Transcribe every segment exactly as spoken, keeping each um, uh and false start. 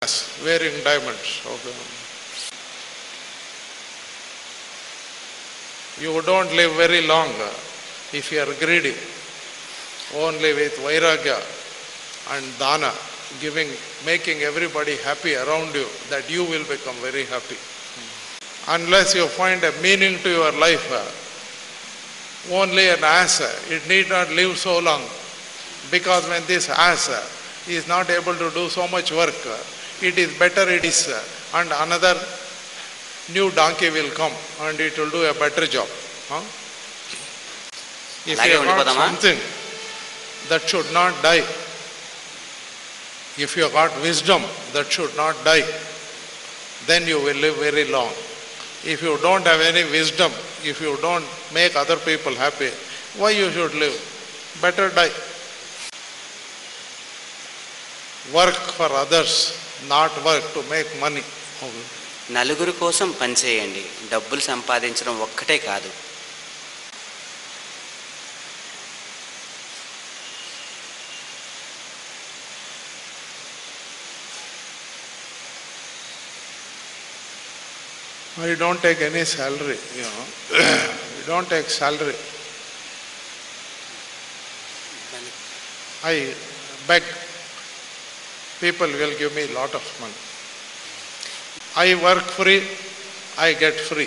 wearing diamonds. Okay. You don't live very long if you are greedy. Only with vairagya and dana, giving, making everybody happy around you, that you will become very happy. Unless you find a meaning to your life, only an ass, it need not live so long. Because when this ass is not able to do so much work, it is better it is, and another new donkey will come and it will do a better job. Huh? If you have got something that should not die, if you have got wisdom that should not die, then you will live very long. If you don't have any wisdom, if you don't make other people happy, why you should live? Better die. Work for others, not work to make money. నలుగురు కోసం పనిచేయండి, డబ్బులు సంపాదించడం ఒక్కటే కాదు. I don't take any salary, you know. We don't take salary. I beg. People will give me a lot of money. I work free, I get free.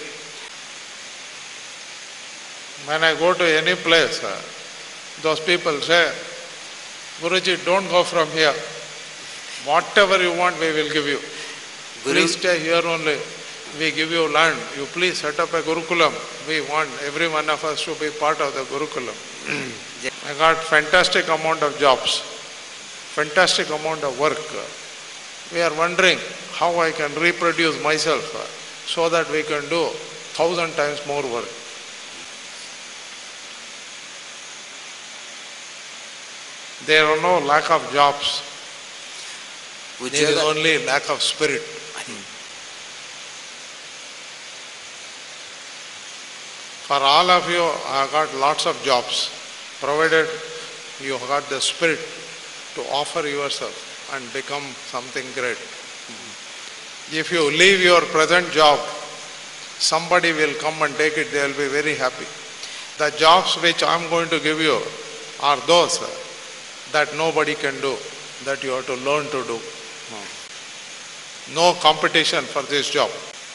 When I go to any place, uh, those people say, Guruji, don't go from here. Whatever you want, we will give you. Guru. Please stay here only. We give you land. You please set up a Gurukulam. We want every one of us to be part of the Gurukulam. I got fantastic amount of jobs, fantastic amount of work. We are wondering how I can reproduce myself so that we can do thousand times more work. There are no lack of jobs. There is only lack of spirit. For all of you, I got lots of jobs, provided you got the spirit to offer yourself and become something great. If you leave your present job, somebody will come and take it, they will be very happy. The jobs which I am going to give you are those that nobody can do, that you have to learn to do. No competition for this job.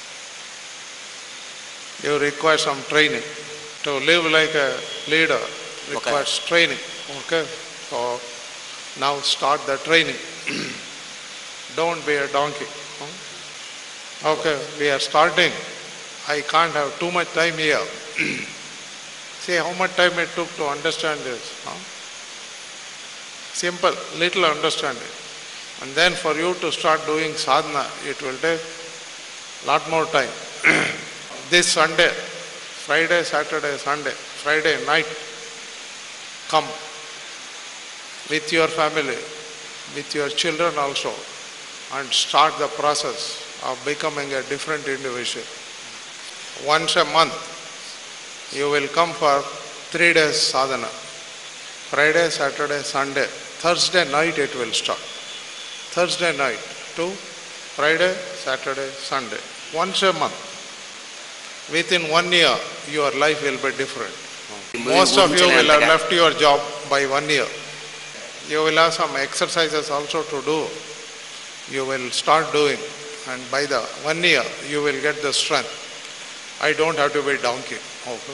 You require some training. To live like a leader requires okay. training. Okay? So now start the training. Don't be a donkey. Okay, we are starting. I can't have too much time here. See how much time it took to understand this. Huh? Simple, little understanding. And then for you to start doing sadhana, it will take lot more time. This Sunday, Friday, Saturday, Sunday, Friday night, come with your family, with your children also, and start the process of becoming a different individual. Once a month, you will come for three days sadhana. Friday, Saturday, Sunday. Thursday night it will start. Thursday night to Friday, Saturday, Sunday. Once a month. Within one year, your life will be different. Most of you will have left your job by one year. You will have some exercises also to do. You will start doing, and by the one year, you will get the strength. I don't have to be donkey. Okay.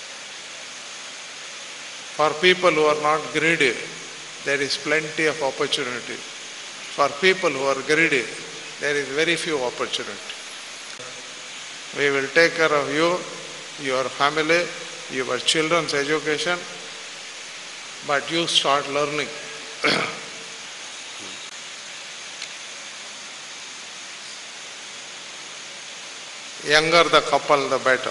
For people who are not greedy, there is plenty of opportunity. For people who are greedy, there is very few opportunity. We will take care of you, your family, your children's education, but you start learning. Younger the couple, the better.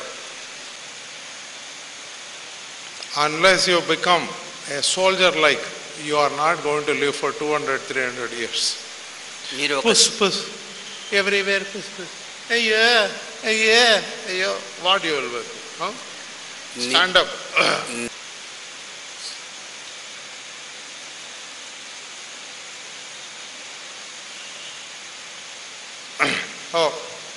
Unless you become a soldier like, you are not going to live for two hundred, three hundred years. Puss, puss. Everywhere puss, puss. Hey, yeah, hey, yeah, hey, yeah. What you will do? Huh? Stand up. Oh.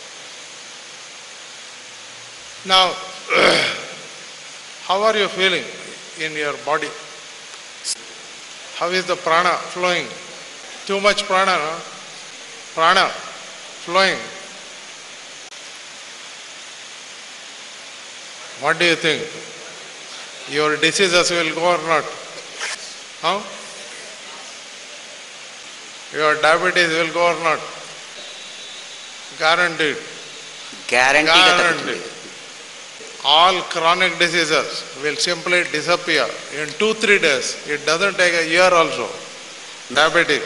Now, how are you feeling in your body? How is the prana flowing? Too much prana, no? Prana flowing. What do you think? Your diseases will go or not? Huh? Your diabetes will go or not? Guaranteed. గ్యారంటీగా తగ్గుతుంది. Guaranteed. All chronic diseases will simply disappear in two, three days. It doesn't take a year also. Diabetes.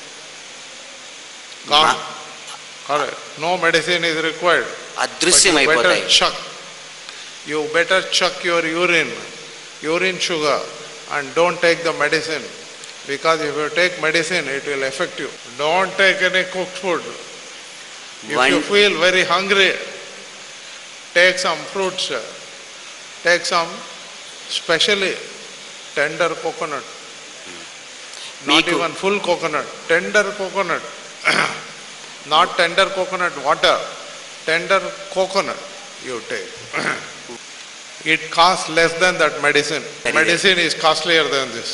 Gone. Ma- Correct. No medicine is required. But you అదృశ్యమైపోతాయి. better chuck. You better chuck your urine, urine sugar, and don't take the medicine. Because if you take medicine, it will affect you. Don't take any cooked food. If One- you feel very hungry, take some fruits. Take some specially tender coconut. Not మీకు- even full coconut. Tender coconut. Not tender coconut water. Tender coconut you take. It costs less than that medicine. Very Medicine is costlier than this.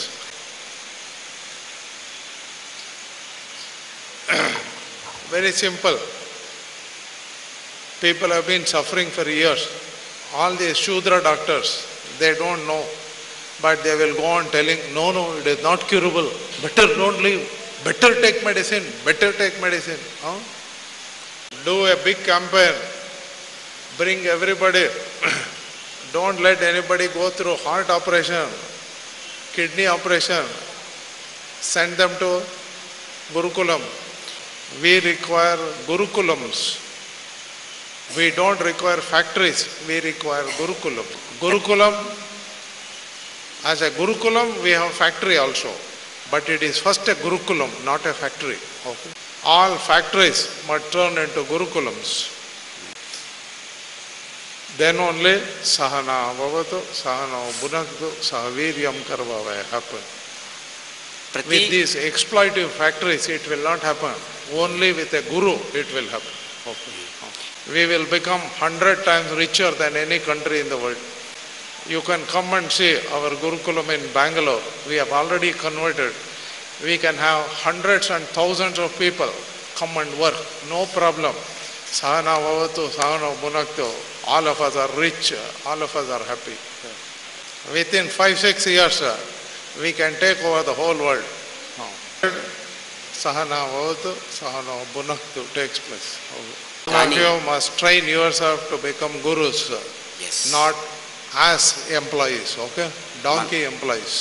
Very simple. People have been suffering for years. All these Shudra doctors, they don't know. But they will go on telling, no, no, it is not curable. Better don't leave. Better take medicine. Better take medicine. Huh? Do a big campaign. Bring everybody. Don't let anybody go through heart operation, kidney operation. Send them to Gurukulam. We require Gurukulams. We don't require factories, we require Gurukulam. Gurukulam, as a Gurukulam, we have factory also. But it is first a Gurukulam, not a factory. Okay. All factories must turn into Gurukulams. Then only Sahana Bhavatu, Sahana Bhunaktu, Sahaviryam Karvavaya happen. ప్రతి With these exploitive factories, it will not happen. Only with a Guru, it will happen. Okay. We will become hundred times richer than any country in the world. You can come and see our Gurukulam in Bangalore. We have already converted. We can have hundreds and thousands of people come and work. No problem. Sahana Bhavatu, Sahana Bhunaktu. All of us are rich. All of us are happy. Within five, six years, we can take over the whole world. Sahana Bhavatu, Sahana Bhunaktu takes place. All of you must train yourself to become gurus, yes. not as employees, okay? Donkey employees.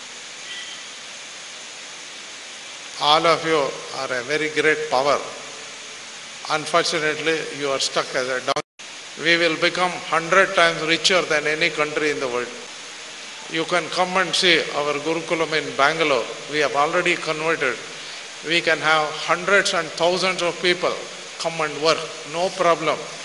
All of you are a very great power. Unfortunately, you are stuck as a donkey. We will become hundred times richer than any country in the world. You can come and see our Gurukulam in Bangalore. We have already converted. We can have hundreds and thousands of people come and work. No problem.